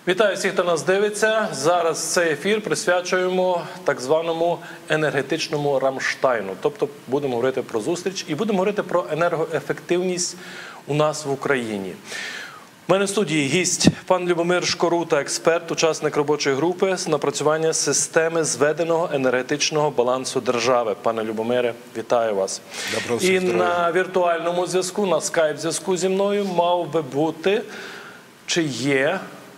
Вітаю всіх, хто нас дивиться. Зараз цей ефір присвячуємо так званому енергетичному Рамштайну. Тобто будемо говорити про зустріч і будемо говорити про енергоефективність у нас в Україні. У мене в студії гість пан Любомир Шкорута, експерт, учасник робочої групи з напрацювання системи зведеного енергетичного балансу держави. Пане Любомире, вітаю вас. І на віртуальному зв'язку, на скайп-зв'язку зі мною мав би бути, чи є...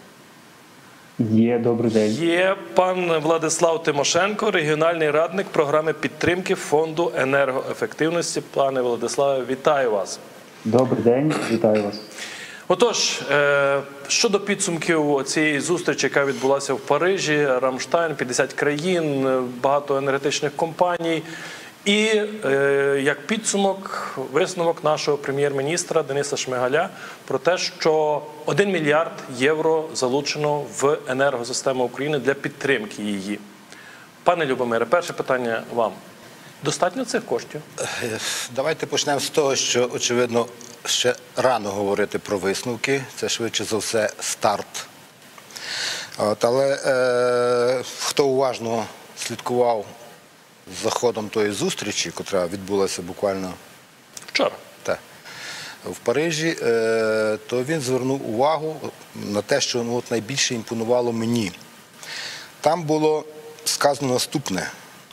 Добрий день. Є пан Владислав Тимошенко, регіональний радник програми підтримки Фонду енергоефективності. Пане Владиславе, вітаю вас. Добрий день, вітаю вас. Отож, щодо підсумків цієї зустрічі, яка відбулася в Парижі, Рамштайн, 50 країн, багато енергетичних компаній. І як підсумок, висновок нашого прем'єр-міністра Дениса Шмигаля про те, що 1 мільярд євро залучено в енергосистему України для підтримки її. Пане Любомире, перше питання вам. Достатньо цих коштів? Давайте почнемо з того, що, очевидно, ще рано говорити про висновки. Це, швидше за все, старт. Але хто уважно слідкував за ходом тої зустрічі, яка відбулася буквально вчора в Парижі, то він звернув увагу на те, що найбільше імпонувало мені. Там було сказано наступне.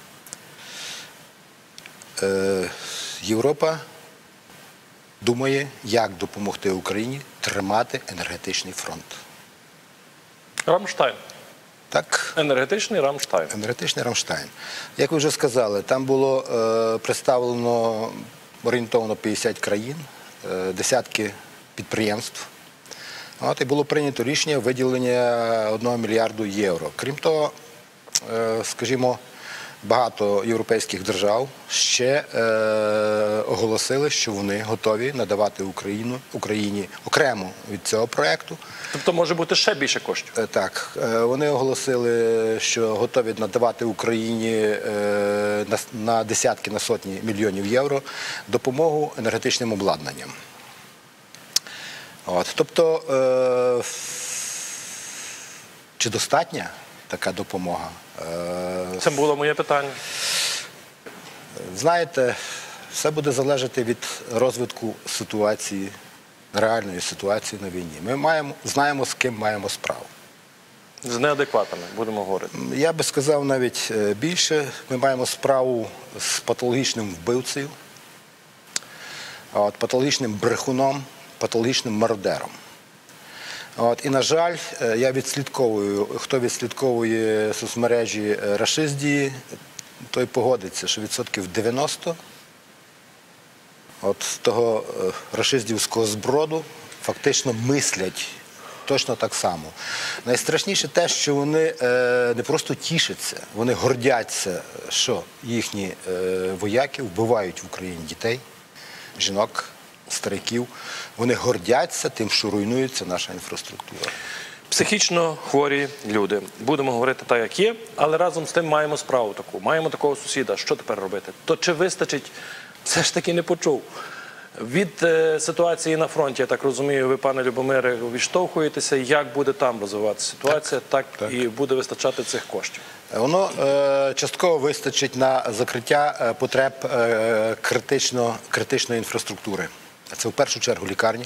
Європа думає, як допомогти Україні тримати енергетичний фронт. Рамштайн. Так. Енергетичний Рамштайн. Енергетичний Рамштайн. Як ви вже сказали, там було представлено орієнтовно 50 країн, десятки підприємств. І було прийнято рішення виділення 1 мільярду євро. Крім того, скажімо, багато європейських держав ще оголосили, що вони готові надавати Україні окремо від цього проєкту. Тобто може бути ще більше коштів? Так. Вони оголосили, що готові надавати Україні на десятки, на сотні мільйонів євро допомогу енергетичним обладнанням. Тобто, чи достатня така допомога? Це було моє питання. Знаєте, все буде залежати від розвитку ситуації, реальної ситуації на війні. Ми знаємо, з ким маємо справу. З неадекватами, будемо говорити. Я би сказав навіть більше. Ми маємо справу з патологічним вбивцею, патологічним брехуном, патологічним мародером. І, на жаль, я відслідковую, хто відслідковує соцмережі рашистії, той погодиться, що відсотків 90 того рашистівського зброду фактично мислять точно так само. Найстрашніше те, що вони не просто тішаться, вони гордяться, що їхні вояки вбивають в Україні дітей, жінок, стариків. Вони гордяться тим, що руйнується наша інфраструктура. Психічно хворі люди. Будемо говорити так, як є, але разом з тим маємо справу таку. Маємо такого сусіда. Що тепер робити? То чи вистачить? Все ж таки не почув. Від ситуації на фронті, я так розумію, ви, пане Любомире, відштовхуєтеся. Як буде там розвиватися ситуація, так і буде вистачати цих коштів? Воно частково вистачить на закриття потреб критичної інфраструктури. Це в першу чергу лікарні,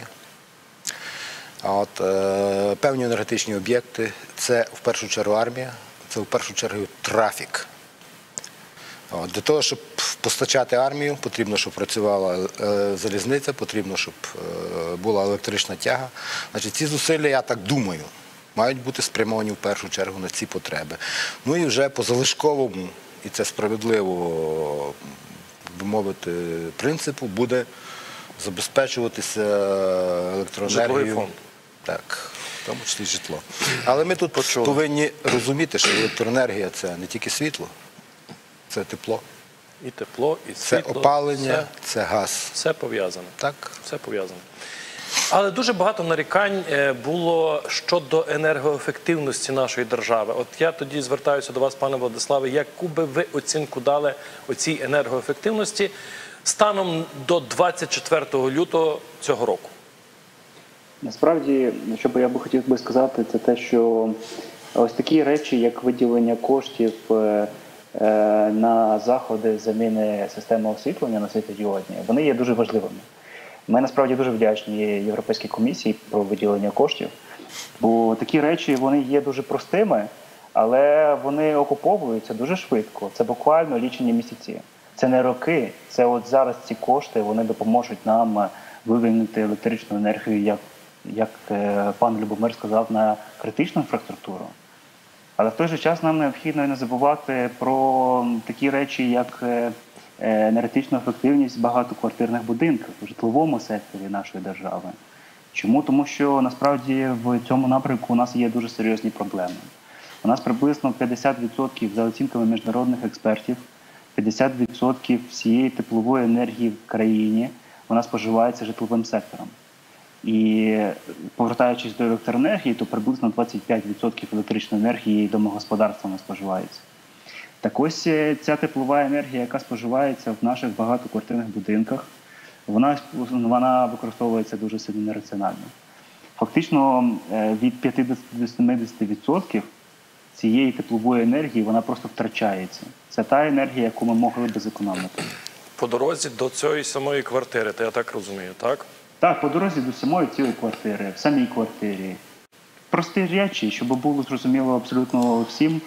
певні енергетичні об'єкти, це в першу чергу армія, це в першу чергу трафік. Для того, щоб постачати армію, потрібно, щоб працювала залізниця, потрібно, щоб була електрична тяга. Значить, ці зусилля, я так думаю, мають бути спрямовані в першу чергу на ці потреби. Ну і вже по залишковому, і це справедливо, би мовити, принципу, буде забезпечуватися електроенергією. Житловий фонд. Так, в тому числі житло. Але ми тут повинні розуміти, що електроенергія – це не тільки світло, це тепло. І тепло, і світло. Це опалення, це газ. Все пов'язане. Так. Все пов'язане. Але дуже багато нарікань було щодо енергоефективності нашої держави. От я тоді звертаюся до вас, пане Владиславе, яку би ви оцінку дали оцій енергоефективності станом до 24 лютого цього року? Насправді, що би я би хотів би сказати, це те, що ось такі речі, як виділення коштів на заходи заміни системи освітлення на світлодіодні, вони є дуже важливими. Ми насправді дуже вдячні Європейській комісії про виділення коштів, бо такі речі вони є дуже простими, але вони окуповуються дуже швидко. Це буквально лічені місяці. Це не роки, це от зараз ці кошти вони допоможуть нам вивільнити електричну енергію, як пан Любомир сказав, на критичну інфраструктуру. Але в той же час нам необхідно і не забувати про такі речі, як енергетичну ефективність в багатоквартирних будинках в житловому секторі нашої держави. Чому? Тому що насправді в цьому напрямку у нас є дуже серйозні проблеми. У нас приблизно 50% за оцінками міжнародних експертів, 50% всієї теплової енергії в країні вона споживається житловим сектором. І повертаючись до електроенергії, то приблизно 25% електричної енергії домогосподарствами споживається. Так ось ця теплова енергія, яка споживається в наших багатоквартирних будинках, вона використовується дуже сильно нераціонально. Фактично від 50 до 70% цієї теплової енергії вона просто втрачається. Це та енергія, яку ми могли б зекономити. По дорозі до цієї самої квартири, то я так розумію, так? Так, по дорозі до самої цієї квартири, в самій квартирі. Прості речі, щоб було зрозуміло абсолютно всім.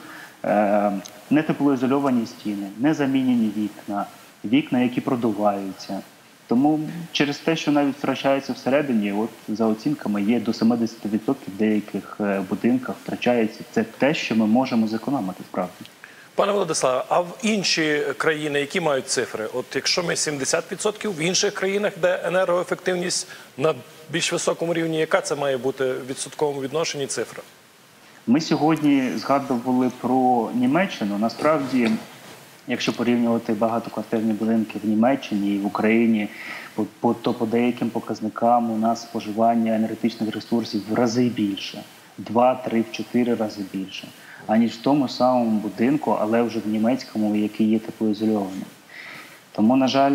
Не теплоізольовані стіни, не замінені вікна, які продуваються. Тому через те, що навіть втрачається всередині, от за оцінками є до 70% в деяких будинках втрачається. Це те, що ми можемо зекономити справді. Пане Владиславе, а в інші країни, які мають цифри? От якщо ми 70%, в інших країнах, де енергоефективність на більш високому рівні, яка це має бути в відсотковому відношенні цифра? Ми сьогодні згадували про Німеччину. Насправді, якщо порівнювати багатоквартирні будинки в Німеччині і в Україні, то по деяким показникам у нас споживання енергетичних ресурсів в рази більше. 2, 3, 4 рази більше. Аніж в тому самому будинку, але вже в німецькому, який є теплоізольованим. Тому, на жаль,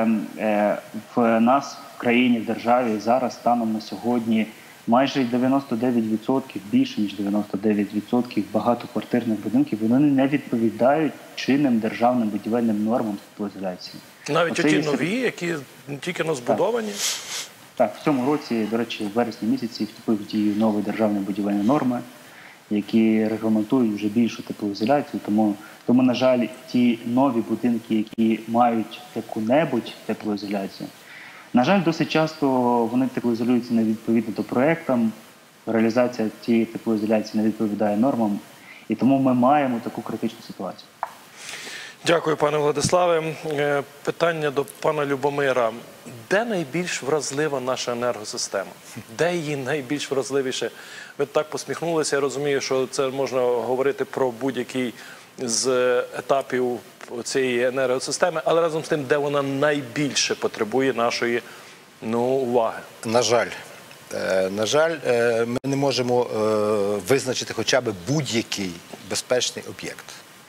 в нас в країні, в державі зараз станом на сьогодні майже 99%, більше ніж 99% багатоквартирних будинків, вони не відповідають чинним державним будівельним нормам з теплоізоляції. Навіть оті нові, які тільки збудовані? Так, в цьому році, до речі, в вересні місяці вступив в дію нові державні будівельні норми, які регламентують вже більшу теплоізоляцію. Тому, на жаль, ті нові будинки, які мають яку-небудь теплоізоляцію, на жаль, досить часто вони теплоізолюються не відповідно до проєктам, реалізація цієї теплоізоляції не відповідає нормам, і тому ми маємо таку критичну ситуацію. Дякую, пане Владиславе. Питання до пана Любомира. Де найбільш вразлива наша енергосистема? Де її найбільш вразливіше? Ви так посміхнулися, я розумію, що це можна говорити про будь-який з етапів цієї енергосистеми, але разом з тим, де вона найбільше потребує нашої уваги? На жаль, ми не можемо визначити хоча б будь-який безпечний об'єкт.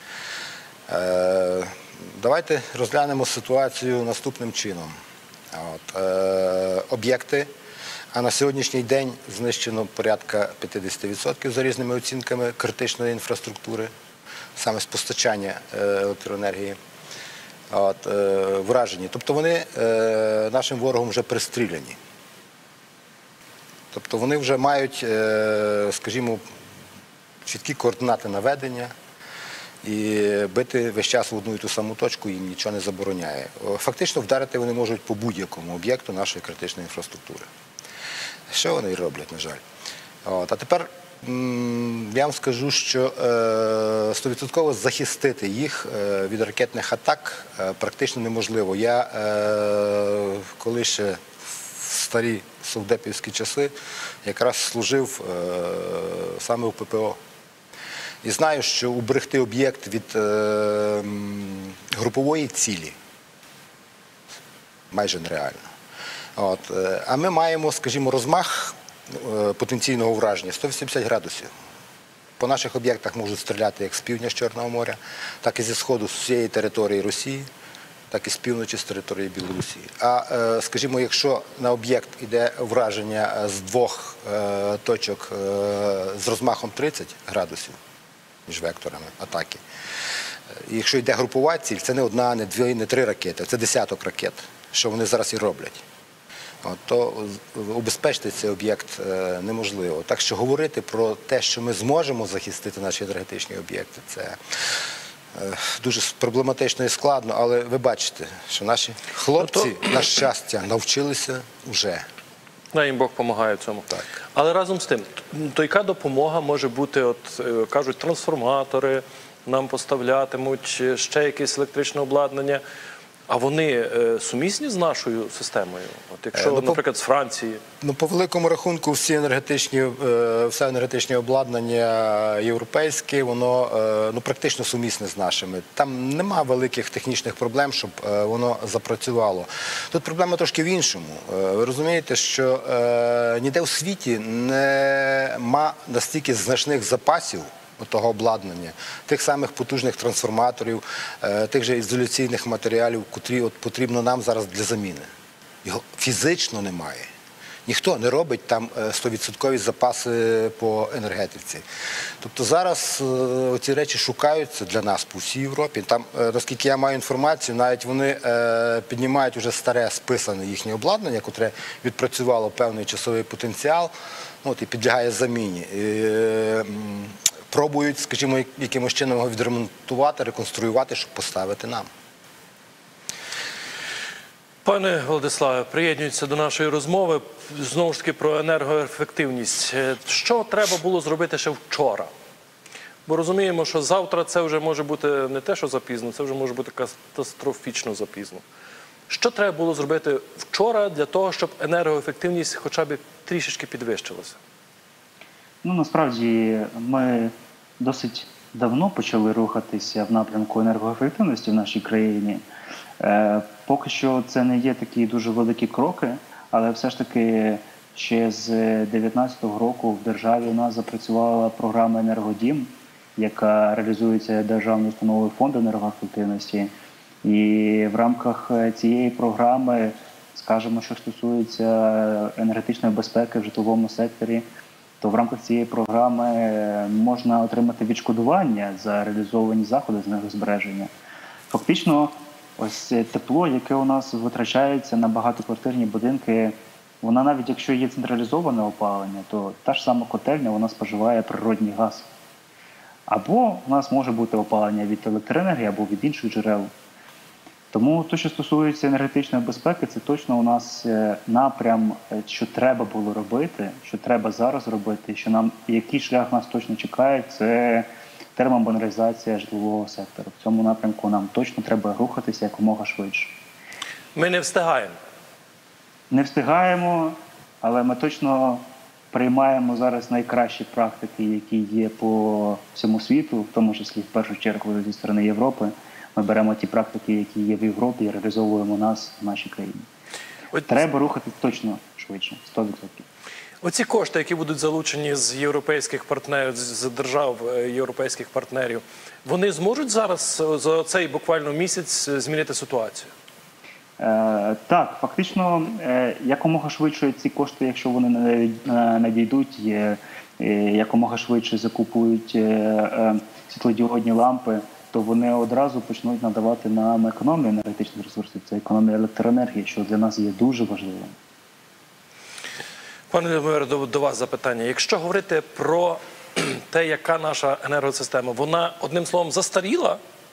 Давайте розглянемо ситуацію наступним чином. Об'єкти, а на сьогоднішній день знищено порядка 50% за різними оцінками критичної інфраструктури, саме з постачання електроенергії, вражені. Тобто вони нашим ворогом вже пристріляні. Тобто вони вже мають, скажімо, чіткі координати наведення, і бити весь час в одну і ту саму точку їм нічого не забороняє. Фактично вдарити вони можуть по будь-якому об'єкту нашої критичної інфраструктури. Що вони і роблять, на жаль. А тепер я вам скажу, що 100% захистити їх від ракетних атак практично неможливо. Я, коли ще в старі совдепівські часи, якраз служив саме в ППО. І знаю, що уберегти об'єкт від групової цілі майже нереально. А ми маємо, скажімо, розмах потенційного враження 180 градусів. По наших об'єктах можуть стріляти як з півдня з Чорного моря, так і зі сходу, з всієї території Росії. так і з півночі, з території Білорусі. А, скажімо, якщо на об'єкт йде враження з двох точок з розмахом 30 градусів між векторами атаки, і якщо йде групова ціль, це не одна, не дві, не три ракети, це десяток ракет, що вони зараз і роблять. То убезпечити цей об'єкт неможливо. Так що говорити про те, що ми зможемо захистити наші енергетичні об'єкти, це дуже проблематично і складно, але ви бачите, що наші хлопці, на щастя, навчилися вже. Їм Бог допомагає в цьому. Так. Але разом з тим, то яка допомога може бути, от кажуть, трансформатори нам поставлятимуть, ще якесь електричне обладнання, а вони сумісні з нашою системою? От якщо, наприклад, з Франції? По великому рахунку, все енергетичне обладнання європейське, воно практично сумісне з нашими. Там нема великих технічних проблем, щоб воно запрацювало. Тут проблема трошки в іншому. Ви розумієте, що ніде у світі нема настільки значних запасів того обладнання, тих самих потужних трансформаторів, тих же ізоляційних матеріалів, котрі потрібно нам зараз для заміни. Його фізично немає. Ніхто не робить там 100% запаси по енергетиці. Тобто зараз ці речі шукаються для нас по всій Європі. Там, наскільки я маю інформацію, навіть вони піднімають уже старе списане їхнє обладнання, яке відпрацювало певний часовий потенціал, і підлягає заміні. Пробують, скажімо, якимось чином його відремонтувати, реконструювати, щоб поставити нам. Пане Владиславе, приєднуються до нашої розмови, знову ж таки, про енергоефективність. Що треба було зробити ще вчора? Бо розуміємо, що завтра це вже може бути не те, що запізно, це вже може бути катастрофічно запізно. Що треба було зробити вчора для того, щоб енергоефективність хоча б трішечки підвищилася? Насправді, ми досить давно почали рухатися в напрямку енергоефективності в нашій країні. Поки що це не є такі дуже великі кроки, але все ж таки ще з 2019 року в державі у нас запрацювала програма «Енергодім», яка реалізується Державною установою фонду енергоефективності. І в рамках цієї програми, скажімо, що стосується енергетичної безпеки в житловому секторі, то в рамках цієї програми можна отримати відшкодування за реалізовані заходи з енергозбереження. Фактично, ось тепло, яке у нас витрачається на багатоквартирні будинки, вона навіть якщо є централізоване опалення, то та ж сама котельня, вона споживає природній газ. Або у нас може бути опалення від електроенергії, або від інших джерел. Тому те, що стосується енергетичної безпеки, це точно у нас напрям, що треба було робити, що треба зараз робити, який шлях нас точно чекає, це термомодернізація житлового сектору. В цьому напрямку нам точно треба рухатися якомога швидше. Ми не встигаємо. Не встигаємо, але ми точно приймаємо зараз найкращі практики, які є по всьому світу, в тому числі в першу чергу зі сторони Європи. Ми беремо ті практики, які є в Європі, і реалізовуємо нас в нашій країні. Треба рухати точно швидше, 100%. Оці кошти, які будуть залучені з європейських партнерів, з держав європейських партнерів, вони зможуть зараз за цей буквально місяць змінити ситуацію? Так, фактично, якомога швидше ці кошти, якщо вони надійдуть, якомога швидше закупують світлодіодні лампи, то вони одразу почнуть надавати нам економію енергетичних ресурсів, це економія електроенергії, що для нас є дуже важливим. Пане Любомире, до вас запитання. Якщо говорити про те, яка наша енергосистема, вона, одним словом, застаріла?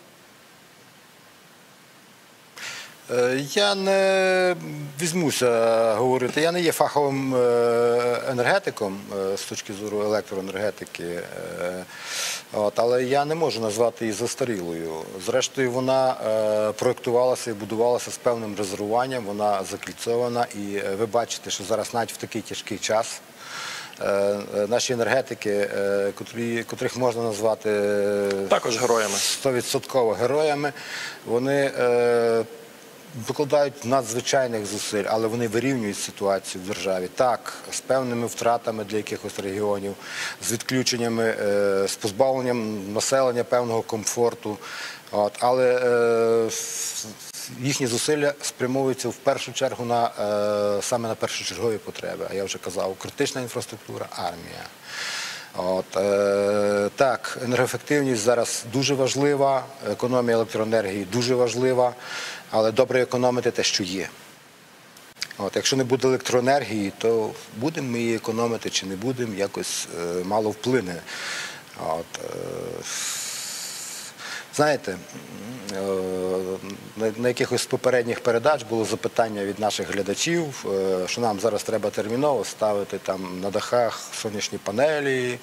Я не візьмуся говорити. Я не є фаховим енергетиком з точки зору електроенергетики, але я не можу назвати її застарілою. Зрештою, вона проєктувалася і будувалася з певним резервуванням, вона закільцована. І ви бачите, що зараз навіть в такий тяжкий час наші енергетики, котрих можна назвати також героями, 100% героями, вони докладають надзвичайних зусиль, але вони вирівнюють ситуацію в державі. Так, з певними втратами для якихось регіонів, з відключеннями, з позбавленням населення певного комфорту. Але їхні зусилля спрямовуються в першу чергу саме на першочергові потреби. А я вже казав, критична інфраструктура, армія. Так, енергоефективність зараз дуже важлива, економія електроенергії дуже важлива, але добре економити те, що є. Якщо не буде електроенергії, то будемо ми її економити чи не будемо, якось мало вплине. Знаєте, на якихось з попередніх передач було запитання від наших глядачів, що нам зараз треба терміново ставити там на дахах сонячні панелі.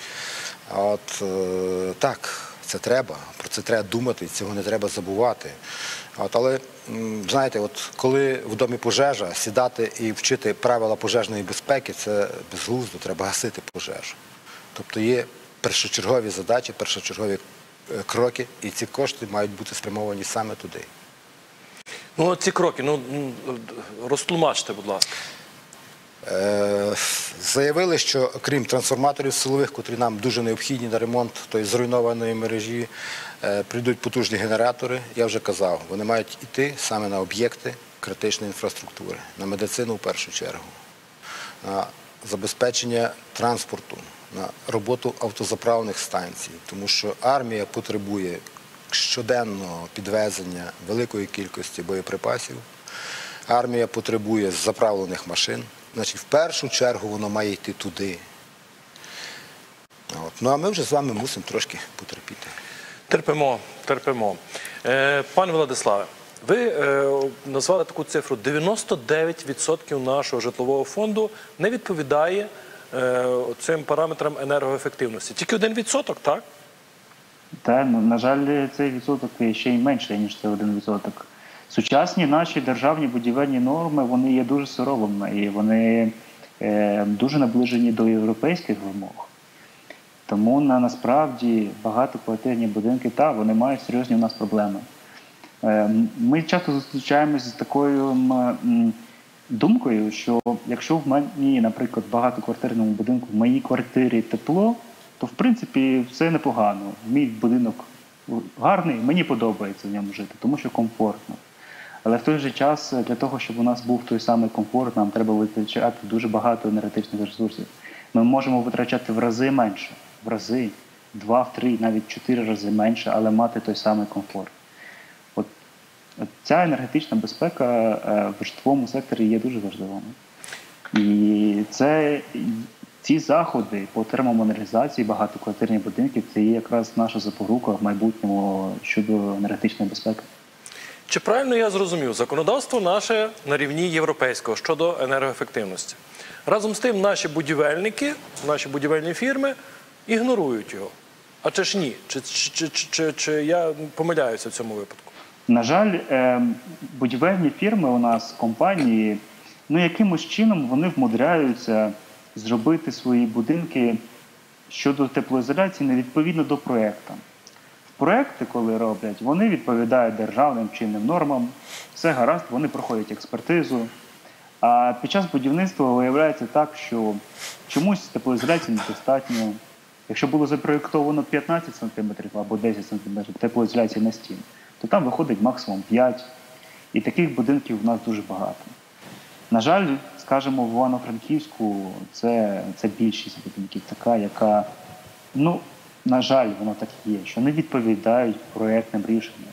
Так, це треба, про це треба думати, цього не треба забувати. Але, знаєте, коли в домі пожежа, сідати і вчити правила пожежної безпеки, це безглуздо, треба гасити пожежу. Тобто є першочергові задачі, першочергові кроки, і ці кошти мають бути спрямовані саме туди. Ну, ці кроки, розтлумачте, будь ласка. Заявили, що крім трансформаторів силових, котрі нам дуже необхідні на ремонт тої зруйнованої мережі, прийдуть потужні генератори. Я вже казав, вони мають йти саме на об'єкти критичної інфраструктури, на медицину в першу чергу, на забезпечення транспорту, на роботу автозаправних станцій, тому що армія потребує щоденного підвезення великої кількості боєприпасів, армія потребує заправлених машин, значить в першу чергу воно має йти туди. Ну а ми вже з вами мусимо трошки потерпіти. Терпимо. Пане Владиславе, ви назвали таку цифру: 99% нашого житлового фонду не відповідає цим параметрам енергоефективності. Тільки 1%, так? Так, на жаль, цей відсоток ще й менший, ніж це 1%. Сучасні наші державні будівельні норми, вони є дуже суровими і вони дуже наближені до європейських вимог. Тому насправді багатоквартирні будинки, вони мають серйозні у нас проблеми. Ми часто зустрічаємося з такою думкою, що якщо в мені, наприклад, в багатоквартирному будинку, в моїй квартирі тепло, то в принципі все непогано. Мій будинок гарний, мені подобається в ньому жити, тому що комфортно. Але в той же час для того, щоб у нас був той самий комфорт, нам треба витрачати дуже багато енергетичних ресурсів. Ми можемо витрачати в рази менше, в рази, 2, 3, навіть 4 рази менше, але мати той самий комфорт. Ця енергетична безпека в житловому секторі є дуже важливою. І ці заходи по термомодернізації багатоквартирних будинків – це є якраз наша запорука в майбутньому щодо енергетичної безпеки. Чи правильно я зрозумів, законодавство наше на рівні європейського щодо енергоефективності? Разом з тим наші будівельники, наші будівельні фірми ігнорують його. А чи ж ні? Чи я помиляюся в цьому випадку? На жаль, будівельні фірми у нас, компанії, якимось чином вони вмудряються зробити свої будинки щодо теплоізоляції невідповідно до проєкту. Проєкти, коли роблять, вони відповідають державним чинним нормам, все гаразд, вони проходять експертизу. А під час будівництва виявляється так, що чомусь теплоізоляції недостатньо. Якщо було запроєктовано 15 см або 10 см теплоізоляції на стін, то там виходить максимум 5. І таких будинків у нас дуже багато. На жаль, скажімо, в Івано-Франківську це більшість будинків така, яка, на жаль, воно так і є, що не відповідають проєктним рішенням.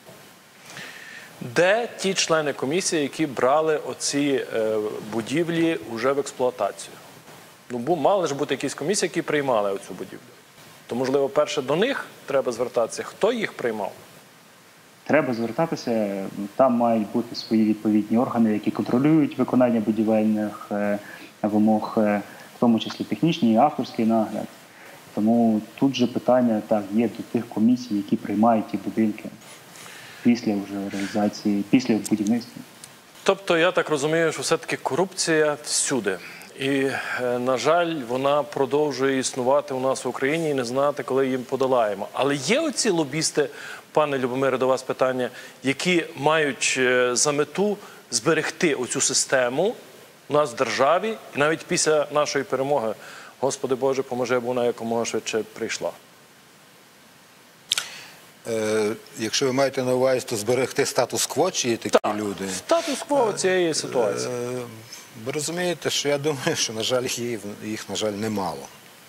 Де ті члени комісії, які брали оці будівлі вже в експлуатацію? Мали ж бути якісь комісії, які приймали оцю будівлю. То, можливо, перше до них треба звертатися. Хто їх приймав? Треба звертатися. Там мають бути свої відповідні органи, які контролюють виконання будівельних вимог, в тому числі технічний і авторський нагляд. Тому тут же питання є до тих комісій, які приймають ті будинки після вже реалізації, після будівництва. Тобто, я так розумію, що все-таки корупція всюди. І, на жаль, вона продовжує існувати у нас в Україні і не знати, коли їм подолаємо. Але є оці лобісти, пане Любомире, до вас питання, які мають за мету зберегти оцю систему у нас в державі, і навіть після нашої перемоги, Господи Боже, поможи, бо вона якомога швидше прийшла. Якщо ви маєте на увазі, то зберегти статус-кво, чи є такі люди? Статус-кво цієї ситуації. Ви розумієте, що я думаю, що, на жаль, їх, на жаль, немало.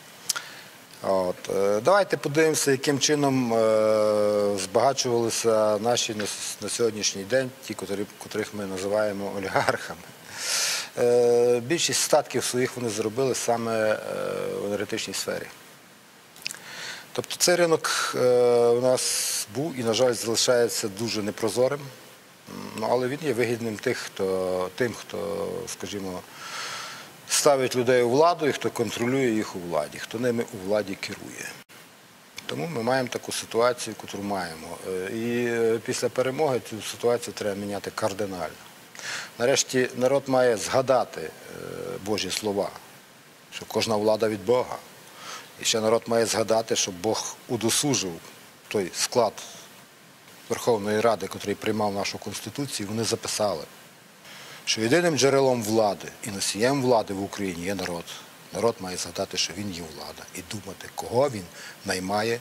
Давайте подивимося, яким чином збагачувалися наші на сьогоднішній день, ті, котрих ми називаємо олігархами. Більшість статків своїх вони зробили саме в енергетичній сфері. Тобто цей ринок у нас був і, на жаль, залишається дуже непрозорим, але він є вигідним тим, хто, скажімо, ставить людей у владу і хто контролює їх у владі, хто ними у владі керує. Тому ми маємо таку ситуацію, яку маємо. І після перемоги цю ситуацію треба міняти кардинально. Нарешті народ має згадати Божі слова, що кожна влада від Бога. І ще народ має згадати, що Бог удосужив той склад Верховної Ради, який приймав нашу Конституцію, вони записали, що єдиним джерелом влади і носієм влади в Україні є народ. Народ має згадати, що він є влада, і думати, кого він наймає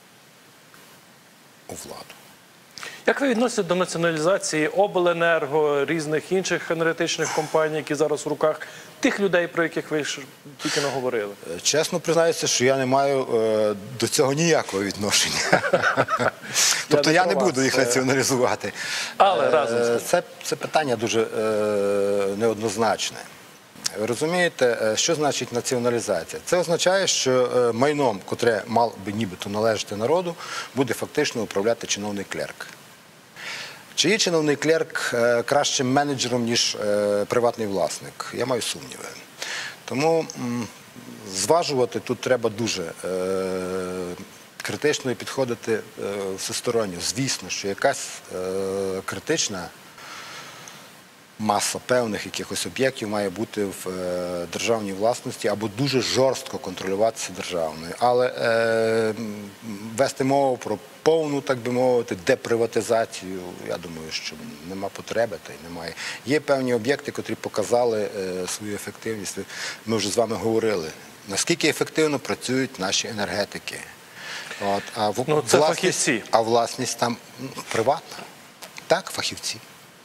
у владу. Як ви відносите до націоналізації обленерго, різних інших енергетичних компаній, які зараз в руках тих людей, про яких ви тільки наговорили? Чесно признаюся, що я не маю до цього ніякого відношення. Тобто я не буду їх націоналізувати. Але разом з тим. Це питання дуже неоднозначне. Ви розумієте, що значить націоналізація? Це означає, що майном, котре мав би нібито належати народу, буде фактично управляти чиновний клерк. Чи є чиновний клерк кращим менеджером, ніж приватний власник? Я маю сумніви. Тому зважувати тут треба дуже критично і підходити всесторонньо. Звісно, що якась критична маса певних якихось об'єктів має бути в державній власності або дуже жорстко контролюватися державною. Але вести мову про повну, так би мовити, деприватизацію, я думаю, що нема потреби та й немає. Є певні об'єкти, які показали свою ефективність. Ми вже з вами говорили, наскільки ефективно працюють наші енергетики. Це фахівці. А власність там приватна. Так, фахівці.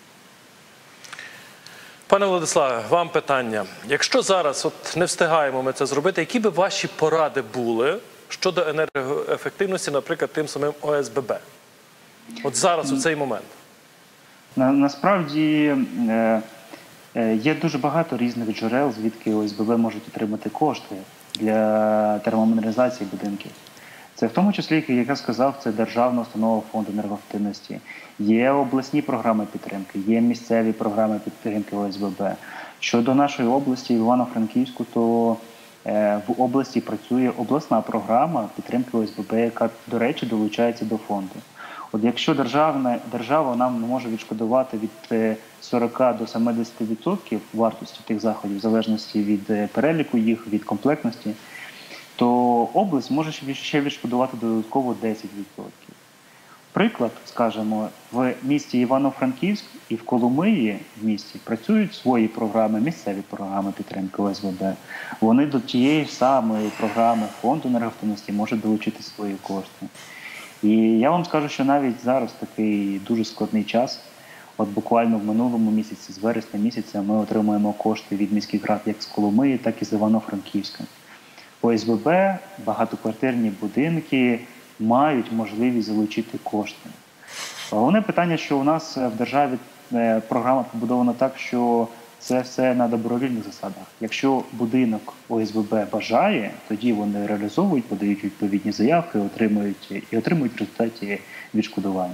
Пане Владиславе, вам питання. Якщо зараз не встигаємо ми це зробити, які би ваші поради були щодо енергоефективності, наприклад, тим самим ОСББ? От зараз, у цей момент. Насправді є дуже багато різних джерел, звідки ОСББ можуть отримати кошти для термомодернізації будинків. Це в тому числі, як я сказав, це державна установа фонду енергоефективності. Є обласні програми підтримки, є місцеві програми підтримки ОСББ. Щодо нашої області, Івано-Франківську, то в області працює обласна програма підтримки ОСББ, яка, до речі, долучається до фонду. От якщо держава нам не може відшкодувати від 40 до 70% вартості тих заходів, в залежності від переліку їх, від комплектності, то область може ще відшкодувати додатково 10%. Приклад, скажімо, в місті Івано-Франківськ і в Коломиї в місті працюють свої програми, місцеві програми підтримки ОСББ. Вони до тієї самої програми фонду енергоефективності можуть долучити свої кошти. І я вам скажу, що навіть зараз такий дуже складний час. От буквально в минулому місяці, з вересня місяця, ми отримуємо кошти від міських рад як з Коломиї, так і з Івано-Франківська. ОСББ, багатоквартирні будинки мають можливість залучити кошти. Головне питання, що у нас в державі програма побудована так, що це все на добровільних засадах. Якщо будинок ОСББ бажає, тоді вони реалізовують, подають відповідні заявки, отримують в результаті відшкодування.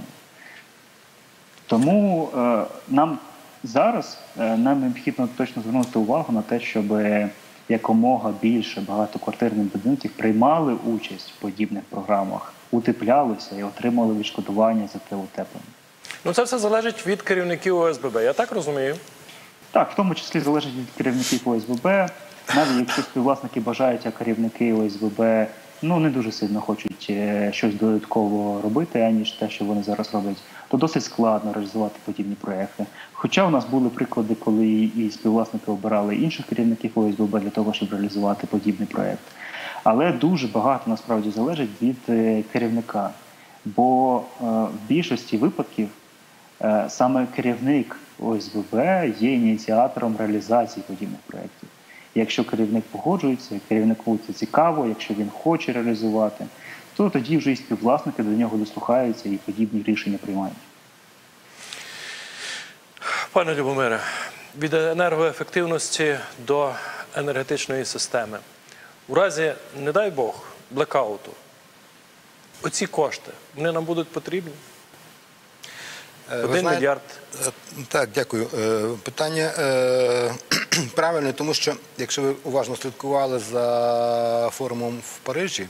Тому нам зараз необхідно точно звернути увагу на те, щоб якомога більше багатоквартирних будинків приймали участь в подібних програмах, утеплялися і отримали відшкодування за те утеплення. Це все залежить від керівників ОСББ, я так розумію? Так, в тому числі залежить від керівників ОСББ. Навіть якщо співвласники бажають, а керівники ОСББ не дуже сильно хочуть щось додатково робити, аніж те, що вони зараз роблять, то досить складно реалізувати подібні проекти. Хоча у нас були приклади, коли і співвласники обирали інших керівників ОСББ для того, щоб реалізувати подібний проект. Але дуже багато насправді залежить від керівника. Бо в більшості випадків саме керівник ОСББ є ініціатором реалізації подібних проєктів. Якщо керівник погоджується, керівнику це цікаво, якщо він хоче реалізувати, то тоді вже і співвласники до нього дослухаються і подібні рішення приймають. Пане Любомире, від енергоефективності до енергетичної системи. У разі, не дай Бог, блекауту, оці кошти, вони нам будуть потрібні? 1 мільярд. Так, дякую. Питання правильне, тому що, якщо ви уважно слідкували за форумом в Парижі,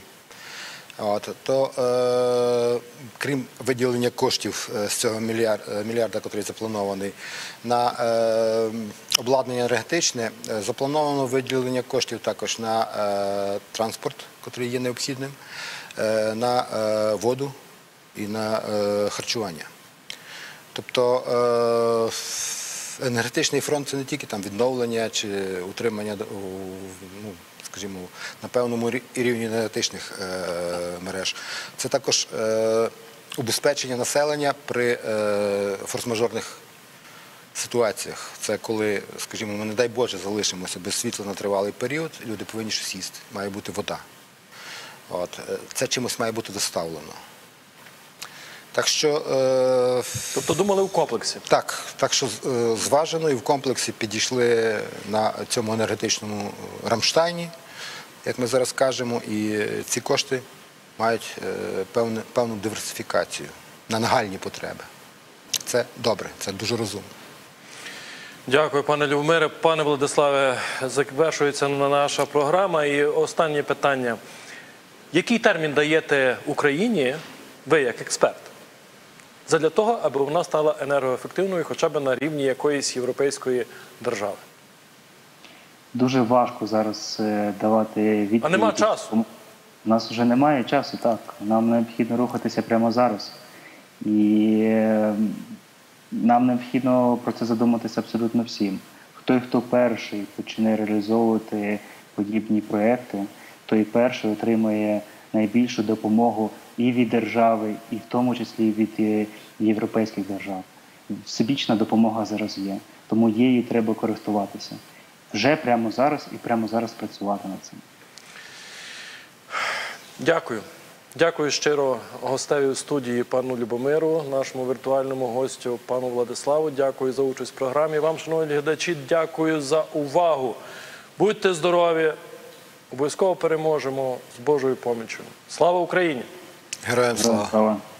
то крім виділення коштів з цього мільярда, який запланований, на обладнання енергетичне, заплановано виділення коштів також на транспорт, який є необхідним, на воду і на харчування. Тобто енергетичний фронт – це не тільки там відновлення чи утримання, скажімо, на певному рівні енергетичних мереж. Це також убезпечення населення при форс-мажорних ситуаціях. Це коли, скажімо, ми, не дай Боже, залишимося без світла на тривалий період, люди повинні щось їсти, має бути вода. Це чимось має бути доставлено. Так що... Тобто думали в комплексі? Так що зважено і в комплексі підійшли на цьому енергетичному Рамштайні, як ми зараз кажемо, і ці кошти мають певну диверсифікацію на нагальні потреби. Це добре, це дуже розумно. Дякую, пане Любомире. Пане Владиславе, завершується наша програма. І останнє питання. Який термін даєте Україні, ви як експерт, задля того, аби вона стала енергоефективною хоча б на рівні якоїсь європейської держави? Дуже важко зараз давати відповідь. А нема часу? У нас вже немає часу, так. Нам необхідно рухатися прямо зараз. І нам необхідно про це задуматися абсолютно всім. Хто перший почне реалізовувати подібні проекти, той перший отримає найбільшу допомогу і від держави, і в тому числі від європейських держав. Всебічна допомога зараз є, тому її треба користуватися. Вже прямо зараз і прямо зараз працювати над цим. Дякую. Дякую щиро гостеві студії пану Любомиру, нашому віртуальному гостю пану Владиславу. Дякую за участь в програмі. Вам, шановні глядачі, дякую за увагу. Будьте здорові, обов'язково переможемо з Божою поміччю. Слава Україні! Героям слава!